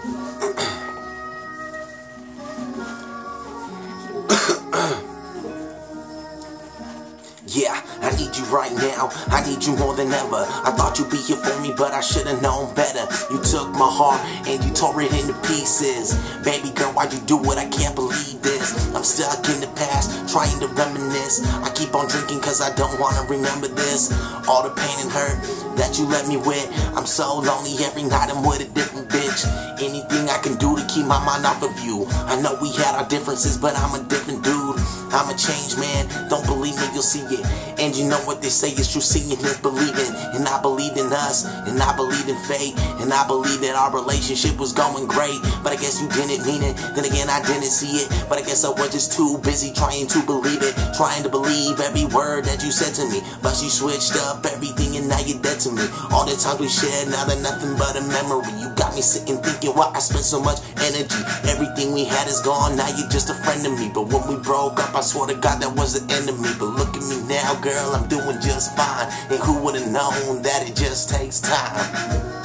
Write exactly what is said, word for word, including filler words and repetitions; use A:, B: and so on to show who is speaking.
A: Yeah, I need you right now, I need you more than ever. I thought you'd be here for me, but I should've known better. You took my heart and you tore it into pieces. Baby girl, why'd you do it? I can't believe this. I'm stuck in the past, trying to reminisce. I keep on drinking cause I don't wanna remember this. All the pain and hurt that you left me with. I'm so lonely every night I'm with a different bitch. Anything I can do to keep my mind off of you. I know we had our differences, but I'm a different dude. I'm a changed man, don't believe me, you'll see it. And you know what they say is true, seeing is believing. And I believed in us, and I believed in fate. And I believed that our relationship was going great. But I guess you didn't mean it, then again I didn't see it. But I guess I was just too busy trying to believe it. Trying to believe every word that you said to me. But you switched up everything and now you're dead to me. All the times we shared, now they're nothing but a memory. You got me sitting thinking why I spent so much energy. Everything we had is gone, now you're just a friend to me. But when we broke up, I swear to God that was the end of me. But look at me now, girl, I'm doing just fine. And who would've known that it just takes time?